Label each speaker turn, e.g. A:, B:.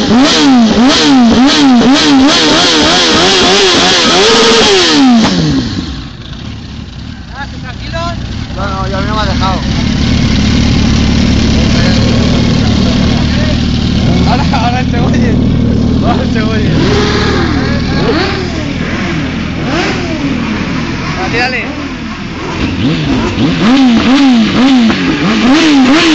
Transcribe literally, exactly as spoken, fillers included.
A: No, no, yo a mí no me ha dejado.
B: Ahora, ahora te oye. Ahora te oye. Ah, tírale.